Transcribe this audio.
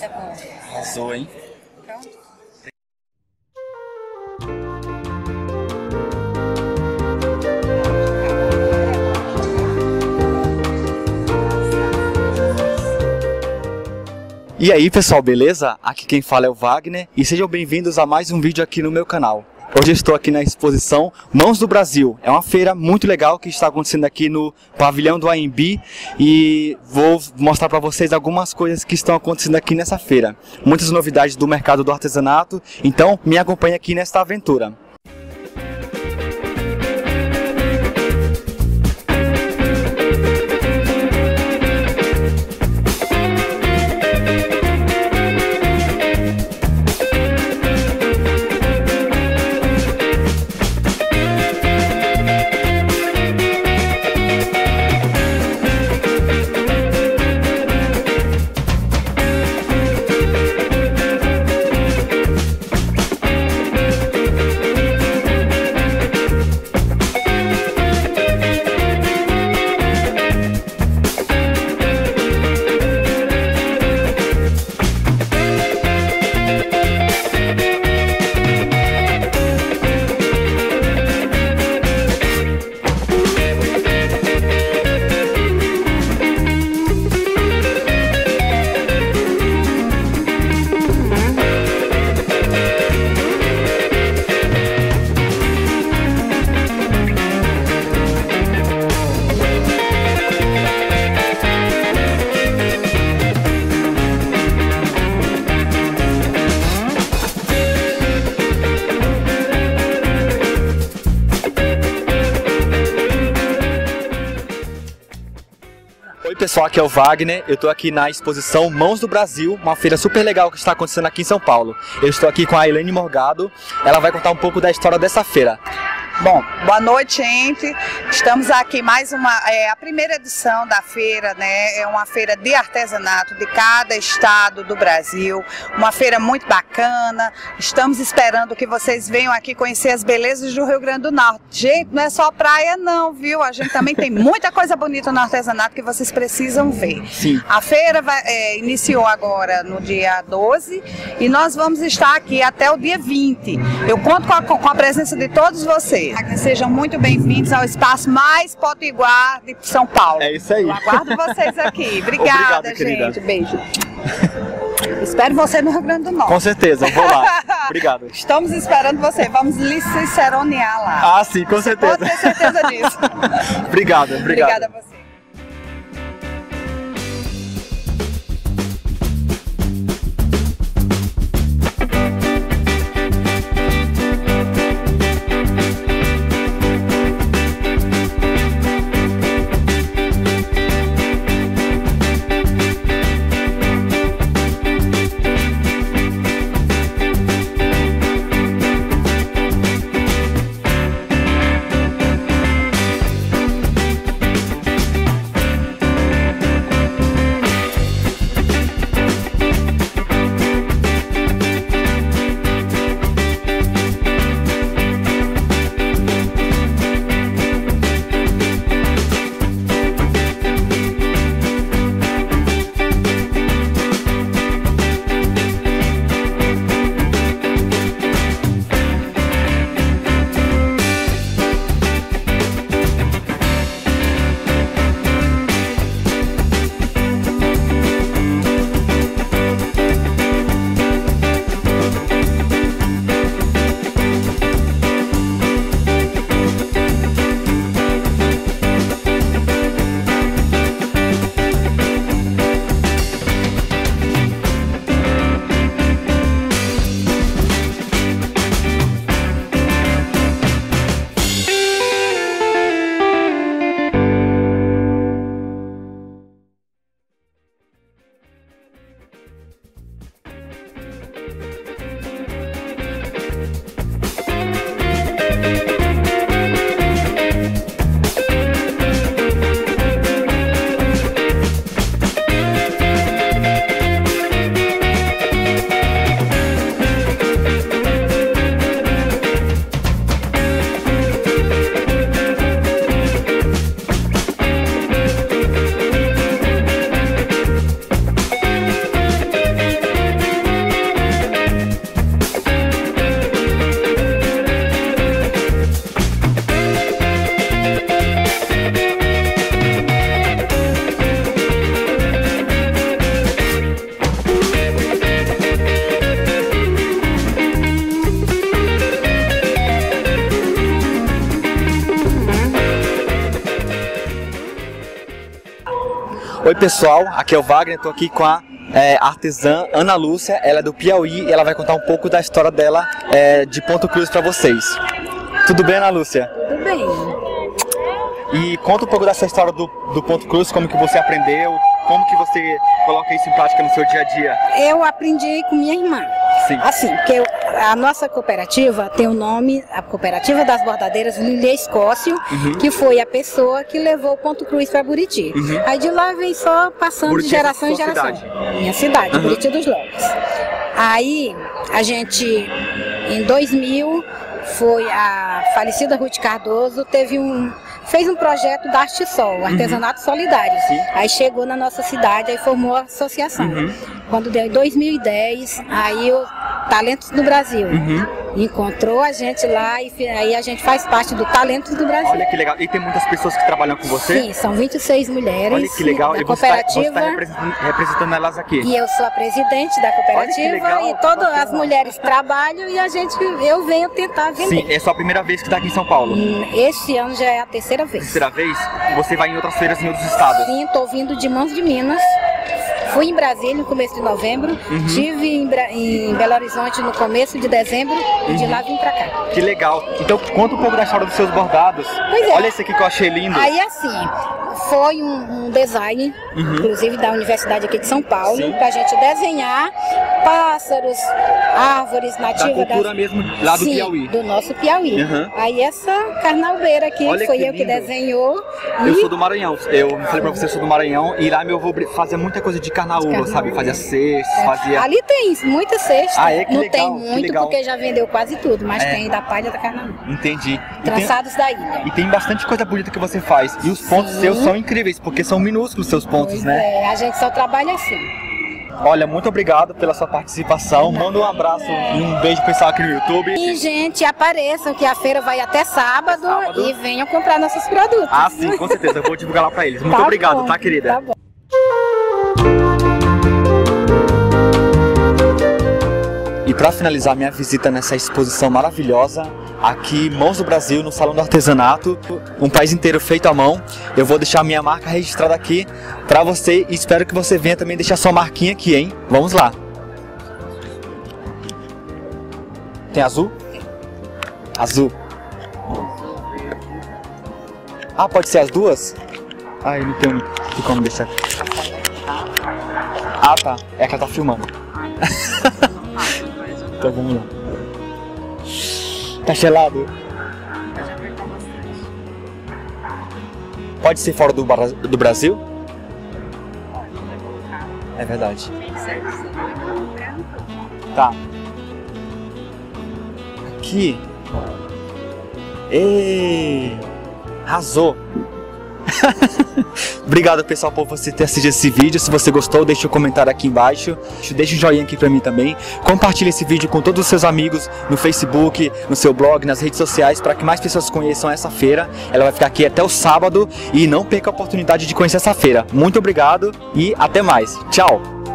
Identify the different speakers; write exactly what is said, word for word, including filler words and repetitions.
Speaker 1: Tá bom.
Speaker 2: Arrasou, hein?
Speaker 1: Pronto.
Speaker 2: E aí pessoal, beleza? Aqui quem fala é o Wagner e sejam bem-vindos a mais um vídeo aqui no meu canal. Hoje eu estou aqui na exposição Mãos do Brasil. É uma feira muito legal que está acontecendo aqui no pavilhão do A M B e vou mostrar para vocês algumas coisas que estão acontecendo aqui nessa feira. Muitas novidades do mercado do artesanato, então me acompanhe aqui nesta aventura. Oi pessoal, aqui é o Wagner, eu estou aqui na exposição Mãos do Brasil, uma feira super legal que está acontecendo aqui em São Paulo. Eu estou aqui com a Elaine Morgado, ela vai contar um pouco da história dessa feira.
Speaker 1: Bom, boa noite, gente. Estamos aqui mais uma, é, a primeira edição da feira, né? É uma feira de artesanato de cada estado do Brasil, uma feira muito bacana. Estamos esperando que vocês venham aqui conhecer as belezas do Rio Grande do Norte. Gente, não é só praia não, viu? A gente também tem muita coisa bonita no artesanato que vocês precisam ver.
Speaker 2: Sim.
Speaker 1: A feira vai, é, iniciou agora no dia doze e nós vamos estar aqui até o dia vinte. Eu conto com a, com a presença de todos vocês. Sejam muito bem-vindos ao espaço mais potiguar de São Paulo.
Speaker 2: É isso aí.
Speaker 1: Eu aguardo vocês aqui. Obrigada,
Speaker 2: Obrigado, querida.
Speaker 1: gente. Beijo. Espero você no Rio Grande do Norte.
Speaker 2: Com certeza, vou lá. Obrigado.
Speaker 1: Estamos esperando você. Vamos lhe ciceronear lá.
Speaker 2: Ah, sim, com certeza.
Speaker 1: Pode ter certeza disso.
Speaker 2: Obrigado, obrigado.
Speaker 1: Obrigada a você.
Speaker 2: Oi pessoal, aqui é o Wagner, estou aqui com a é, artesã Ana Lúcia, ela é do Piauí e ela vai contar um pouco da história dela é, de Ponto Cruz para vocês. Tudo bem, Ana Lúcia?
Speaker 3: Tudo bem.
Speaker 2: E conta um pouco dessa história do, do Ponto Cruz, como que você aprendeu, como que você coloca isso em prática no seu dia a dia?
Speaker 3: Eu aprendi com minha irmã.
Speaker 2: Sim.
Speaker 3: Assim, que eu, a nossa cooperativa tem o nome, a Cooperativa das Bordadeiras Lilian Escócio, uhum. que foi a pessoa que levou o Ponto Cruz para Buriti. Uhum. Aí de lá vem só passando
Speaker 2: Buriti
Speaker 3: de geração em geração.
Speaker 2: Cidade.
Speaker 3: Minha cidade, uhum. Buriti dos Lopes. Aí a gente, em dois mil, foi a falecida Ruth Cardoso, teve um... fez um projeto da Arte Sol, Artesanato uhum. Solidário. Sim. Aí chegou na nossa cidade, aí formou a associação. Uhum. Quando deu em dois mil e dez, aí o Talentos do Brasil uhum. encontrou a gente lá e aí a gente faz parte do Talentos do Brasil.
Speaker 2: Olha que legal. E tem muitas pessoas que trabalham com você?
Speaker 3: Sim, são vinte e seis mulheres.
Speaker 2: Olha que legal.
Speaker 3: Da
Speaker 2: e
Speaker 3: cooperativa.
Speaker 2: Você está tá representando, representando elas aqui.
Speaker 3: E eu sou a presidente da cooperativa legal, e todas as mulheres trabalham e a gente, eu venho tentar vender.
Speaker 2: Sim, é só a primeira vez que está aqui em São Paulo?
Speaker 3: Esse ano já é a terceira vez.
Speaker 2: Terceira vez? Você vai em outras feiras em outros estados?
Speaker 3: Sim, estou vindo de Mãos de Minas. Fui em Brasília no começo de novembro, uhum. estive em, em Belo Horizonte no começo de dezembro uhum. e de lá vim pra cá.
Speaker 2: Que legal. Então conta um pouco da história dos seus bordados.
Speaker 3: Pois é.
Speaker 2: Olha esse aqui que eu achei lindo.
Speaker 3: Aí assim, foi um, um design, uhum. inclusive da Universidade aqui de São Paulo, Sim. pra gente desenhar pássaros, árvores nativas.
Speaker 2: Da cultura das... mesmo lá do
Speaker 3: Sim,
Speaker 2: Piauí.
Speaker 3: do nosso Piauí. Uhum. Aí essa carnalbeira aqui,
Speaker 2: Olha
Speaker 3: foi
Speaker 2: que
Speaker 3: eu
Speaker 2: lindo.
Speaker 3: que desenhou.
Speaker 2: Eu
Speaker 3: e...
Speaker 2: sou do Maranhão. Eu falei pra você, eu sou do Maranhão e lá eu vou fazer muita coisa de carnaúba, sabe? Fazia cestas, é. fazia...
Speaker 3: Ali tem muita cesta.
Speaker 2: Ah, é? Que
Speaker 3: Não
Speaker 2: legal,
Speaker 3: tem muito porque já vendeu quase tudo, mas é. tem da palha da carnaúba.
Speaker 2: Entendi.
Speaker 3: Trançados
Speaker 2: tem...
Speaker 3: da ilha.
Speaker 2: E tem bastante coisa bonita que você faz. E os pontos Sim. seus são incríveis, porque são minúsculos seus pontos,
Speaker 3: pois
Speaker 2: né?
Speaker 3: É, a gente só trabalha assim.
Speaker 2: Olha, muito obrigado pela sua participação. Manda um abraço e um beijo pessoal aqui no YouTube.
Speaker 3: E, gente, apareçam que a feira vai até sábado, sábado. e venham comprar nossos produtos.
Speaker 2: Ah, sim, com certeza. Eu vou divulgar lá pra eles. Muito
Speaker 3: tá
Speaker 2: obrigado,
Speaker 3: bom,
Speaker 2: tá, querida?
Speaker 3: Tá bom.
Speaker 2: E para finalizar minha visita nessa exposição maravilhosa, aqui Mãos do Brasil, no Salão do Artesanato, um país inteiro feito à mão, eu vou deixar minha marca registrada aqui para você e espero que você venha também deixar sua marquinha aqui, hein? Vamos lá! Tem azul? Azul. Ah, pode ser as duas? Ah, eu não tenho como deixar. Ah, tá. É que ela tá filmando. Então vamos lá. Tá gelado? Pode ser fora do, do Brasil? É verdade. Tá. Aqui. Ei! Arrasou! Obrigado pessoal por você ter assistido esse vídeo. Se você gostou, deixa um comentário aqui embaixo. Deixa um joinha aqui pra mim também. Compartilhe esse vídeo com todos os seus amigos no Facebook, no seu blog, nas redes sociais, para que mais pessoas conheçam essa feira. Ela vai ficar aqui até o sábado e não perca a oportunidade de conhecer essa feira. Muito obrigado e até mais. Tchau!